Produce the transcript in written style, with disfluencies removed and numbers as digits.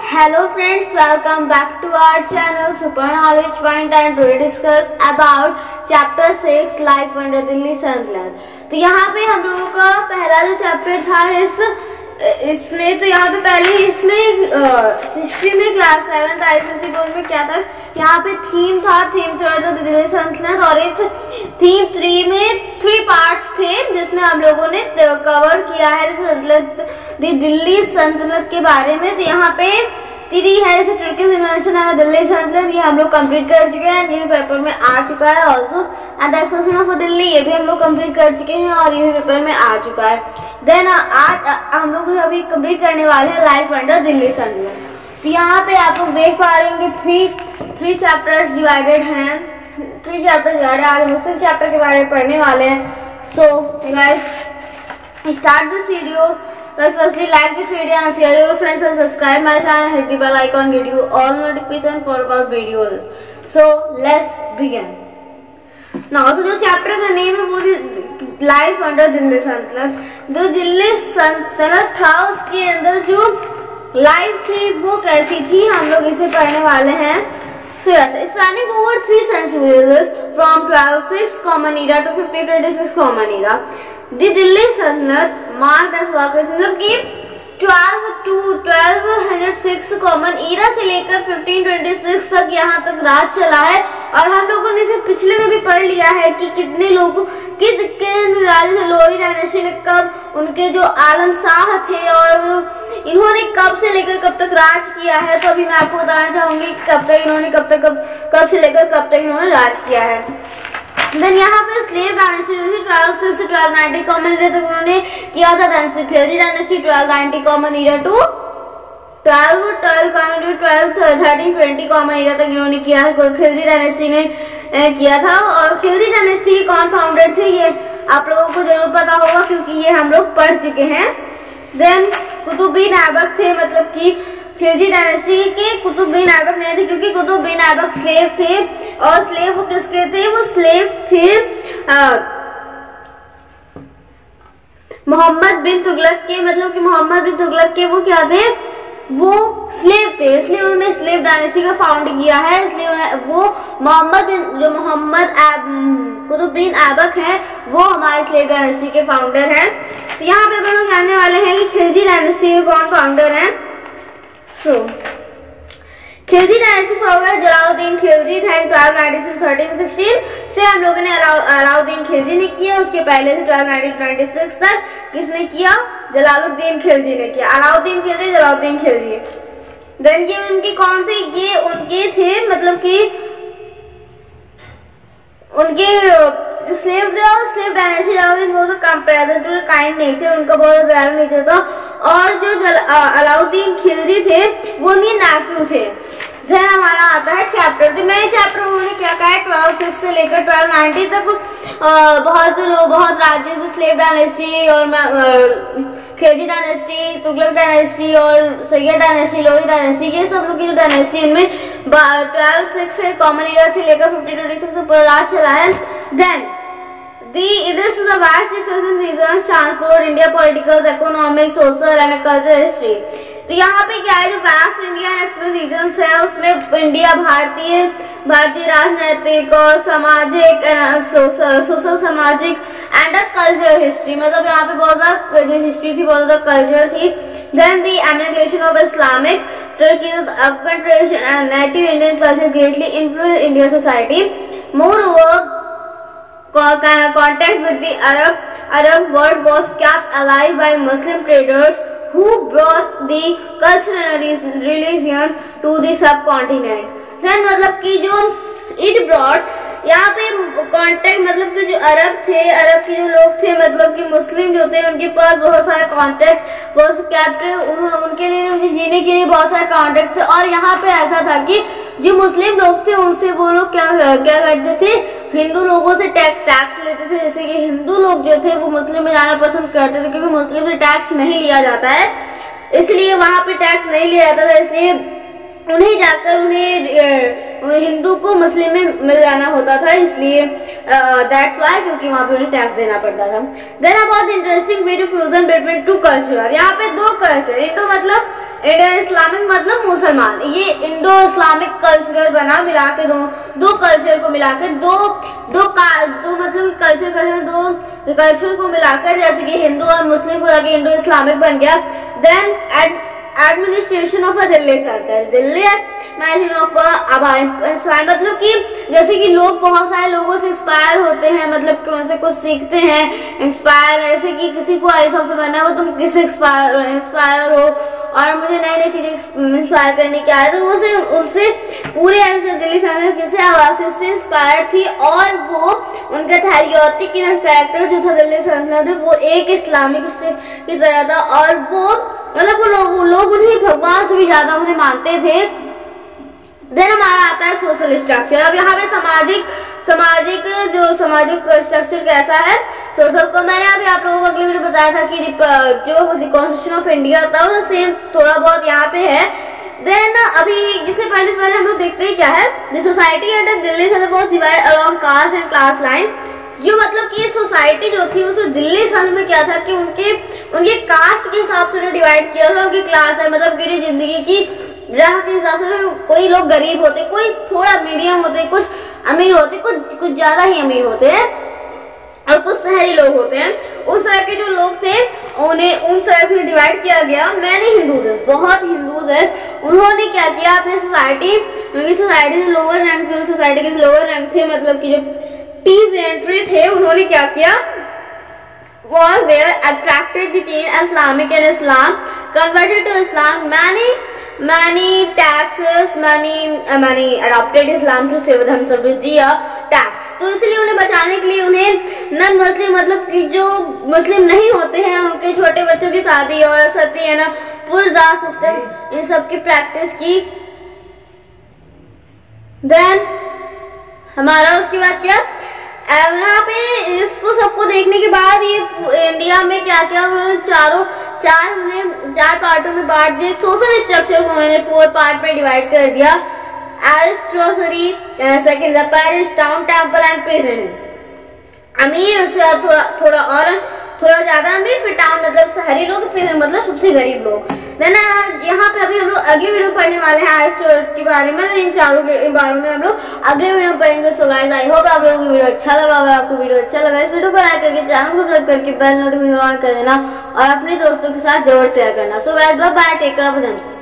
Hello friends, welcome back to our channel Super Knowledge Point and today discuss about chapter 6 Life under Delhi Sunlight। तो यहाँ पे हम लोगों का पहला जो चैप्टर था इसमें तो यहाँ पे पहले इसमें हिस्ट्री में क्लास 7 आईसीएसई बोर्ड में क्या था, यहाँ पे थीम था, थीम 3 दिल्ली सल्तनत और इस थीम 3 में 3 पार्ट्स थे जिसमें हम लोगों ने कवर किया है दिल्ली सल्तनत के बारे में। तो यहाँ पे 3 है जैसे तुर्किश इन्वेंशन है दिल्ली सल्तनत, ये हम लोग कंप्लीट कर चुके हैं, न्यू पेपर में आ चुका है। Also and the exploration of Delhi, ये भी हम लोग कंप्लीट कर चुके हैं और ये भी पेपर में आ चुका है। देन आज हम लोग अभी कंप्लीट करने वाले हैं लाइफ अंडर दिल्ली सल्तनत। तो यहाँ पे आप लोग देख पा रहे होंगे 3 चैप्टर्स डिवाइडेड हैं, 3 चैप्टर डिवाइडेड। आज हम लोग 6 चैप्टर के बारे में पढ़ने वाले हैं। So guys start this video. Firstly, like this video and share your friends and subscribe my channel. Hit the bell icon, get you all notifications for about videos. So let's begin. Now, तो जो chapter का name है वो life under Delhi सल्तनत। जो दिल्ली सल्तनत था उसके अंदर जो लाइफ थी वो कैसी थी, हम लोग इसे पढ़ने वाले हैं। So yes, spanning over 3 centuries from 1206 Common Era to 1526 Common Era, the Delhi Sultanate marked as मतलब कि 1206 कॉमन ईरा से लेकर 1526 तक यहाँ तक राज चला है। और हम लोगों ने इसे पिछले में भी पढ़ लिया है कि कितने लोगों राजा लोरी डायनेस्टी ने कब, उनके जो आलम शाह थे और इन्होंने कब से लेकर कब तक राज किया है। तो अभी मैं आपको बताना चाहूंगी कब तक इन्होंने कब से लेकर कब तक इन्होंने राज किया है। देन यहाँ पे स्लेव डायनेस्टी 1206 से 1290 कॉमन ईरा तक उन्होंने किया था। Then Khilji dynasty 1290 common era to 1320 common era तक इन्होंने किया है, खिलजी डायनेस्टी ने किया था। और खिलजी डायनेस्टी के कौन फाउंडर थे ये आप लोगों को जरूर पता होगा क्योंकि ये हम लोग पढ़ चुके हैं। देन कुतुबुद्दीन ऐबक थे, मतलब कि खिलजी डायनेस्टी के कुतुबुद्दीन ऐबक नहीं थे क्योंकि कुतुबुद्दीन ऐबक स्लेव थे। और स्लेव वो किसके थे, वो स्लेव थे मोहम्मद बिन तुगलक के, मतलब कि मोहम्मद बिन तुगलक के वो क्या थे, वो स्लेव थे, इसलिए उन्होंने स्लेव डायनेस्टी का फाउंड किया है। इसलिए वो मोहम्मद कुतुबुद्दीन ऐबक हैं वो हमारे स्लेव डायनेस्टी के फाउंडर हैं। तो यहाँ पे हम लोग जानने वाले हैं कि खिलजी डायनेस्टी के कौन फाउंडर हैं। खिलजी डायनेस्टी फाउंडर जलालुद्दीन खिलजी थे 1296-1316 से हम लोगों ने अलाउद्दीन खिलजी ने किया। उसके पहले से 1296 तक किसने किया, जलालुद्दीन खिलजी ने किया। अलाउद्दीन खिलजी, जलालुद्दीन खिलजी। देन ये उनके कौन थे, ये उनके थे मतलब कि उनके स्लेव थे। और स्लेव डायनेस्टी बहुत कंपेरिजन टू काइंड नेचर, उनका बहुत दयालु नेचर था। और जो अलाउद्दीन खिलजी थे वो उनके नेफ्यू थे। फिर हमारा आता है चैप्टर, तो नए चैप्टर उन्होंने क्या कहा है 1206 से लेकर 1290 तक बहुत राज्यों से स्लेव डायनेस्टी और खिलजी डायनेस्टी, तुगलक डायनेस्टी और सैयद डायनेस्टी, लोधी डायनेस्टी, ये सब लोग की जो डायनेस्टी इनमें 1206 से कॉमन ईरा से लेकर 1526 तक राज चला है। Then this is a vast discussion regions transport India political economic social and cultural history। तो यहाँ पे क्या है, जो वास्ट इंडिया एक्सप्लोर रीजन्स है उसमें इंडिया भारतीय राजनैतिक और सामाजिक सोशल सामाजिक एंड कल्चर हिस्ट्री, मतलब यहाँ पे बहुत ज्यादा जो हिस्ट्री थी बहुत ज्यादा कल्चर थी। Then the emigration of Islamic Turkish Afghan tradition and native Indian culture greatly influence Indian society. Moreover contact with the Arab world was kept alive by Muslim traders who brought the cultural religion to the subcontinent। Then मतलब कि जो it brought यहाँ पे contact मतलब कि जो अरब के जो लोग थे, मतलब कि मुस्लिम जो थे उनके पास बहुत सारे कांटेक्ट बहुत कैप्ट, उनके लिए उनके जीने के लिए बहुत सारे कांटेक्ट थे। और यहाँ पे ऐसा था कि जो मुस्लिम लोग थे उनसे वो लोग क्या करते थे, हिंदू लोगों से टैक्स लेते थे। जैसे कि हिंदू लोग जो थे वो मुस्लिम में जाना पसंद करते थे क्योंकि मुस्लिम से टैक्स नहीं लिया जाता है, इसलिए वहां पे टैक्स नहीं लिया जाता था। इसलिए उन्हें जाकर उन्हें हिंदू को मुस्लिम में मिल जाना होता था, इसलिए दैट्स वाई, क्योंकि वहां पे उन्हें टैक्स देना पड़ता था। Then about interesting way to fusion between two culture, यहाँ पे दो कल्चर, इंडो मतलब इंडियन इस्लामिक मतलब मुसलमान, ये इंडो इस्लामिक कल्चर बना, मिला के दो कल्चर को मिलाकर दो मतलब कल्चर को मिलाकर, जैसे कि हिंदू और मुस्लिम को लगे इंडो इस्लामिक बन गया। Then administration of Delhi circle, Delhi administration of मतलब कि जैसे कि लोग बहुत सारे लोगों से इंस्पायर होते हैं, मतलब कि उनसे कुछ सीखते हैं, इंस्पायर, जैसे कि किसी को आईएएस ऑफिसर बनना है, वो तुम किससे इंस्पायर हो और मुझे नई नई चीजें इंस्पायर करने की आए, तो उनसे पूरे दिल्ली सर्कल किसी आवाज से उससे इंस्पायर थी, और वो उनका थैरियोटिक कैरेक्टर जो था दिल्ली सर्कल वो एक इस्लामिक स्टेट की तरह था, और वो मतलब वो लोग उन्हें भगवान से भी ज्यादा उन्हें मानते थे। देन हमारा आता है सोशल स्ट्रक्चर। अब यहाँ पे सामाजिक स्ट्रक्चर कैसा है सोशल को मैंने अभी आप लोगों को अगले वीडियो बताया था कि जो कॉन्स्टिट्यूशन ऑफ इंडिया था वो सेम थोड़ा बहुत यहाँ पे है। देन अभी इससे पहले हम लोग देखते हैं क्या है, द सोसाइटी एट दिल्ली से बहुत divide along caste and class line, जो मतलब कि सोसाइटी जो थी उसमें दिल्ली सन में क्या था कि उनके कास्ट के हिसाब से डिवाइड किया था, उनकी क्लास है मतलब पूरी जिंदगी की राह के हिसाब से, कोई लोग गरीब होते, कोई थोड़ा मीडियम होते, कुछ अमीर होते, कुछ ज्यादा ही अमीर होते हैं और कुछ शहरी लोग होते हैं। उस तरह के जो लोग थे उन्हें उन तरह से डिवाइड किया गया। मैंने हिंदूज बहुत हिंदूज है, उन्होंने क्या किया अपने सोसाइटी से लोअर रैंक थे, सोसाइटी के लोअर रैंक थे मतलब कि जो टीज एंट्री थे, उन्होंने क्या किया was were attracted the teen Islamic and Islam converted to Islam, many taxes, many adopted Islam to save themselves to jizya tax. तो इसलिए उन्हें बचाने के लिए उन्हें नन मुस्लिम मतलब कि जो मुस्लिम नहीं होते हैं उनके छोटे बच्चों की शादी और सती है ना पूरा सिस्टम इन सब की प्रैक्टिस की। देन हमारा उसके बाद क्या यहाँ पे इसको सबको देखने के बाद ये इंडिया में क्या क्या चार पार्टों में बांट दिया। सोशल स्ट्रक्चर को मैंने 4 पार्ट में डिवाइड कर दिया। Aristocracy, second parish, town, temple and president. अमीर, उसके बाद थोड़ा ज्यादा अमीर, फिर टाउन मतलब शहरी लोग, फिर मतलब सबसे गरीब लोग। देन यहाँ पे अभी हम लोग अगले वीडियो पढ़ने वाले हैं एरिस्टोटल के बारे में, इन चारों के बारे में हम लोग अगले वीडियो में पढ़ेंगे। सो गाइस आई होप आप लोगों को वीडियो अच्छा लगा। अगर आपको वीडियो अच्छा लगा इस वीडियो को लाइक करके चैनल को सब्सक्राइब करके बेल नोटिफिकेशन ऑन कर देना और अपने दोस्तों के साथ जरूर शेयर करना। So guys bye bye, take care.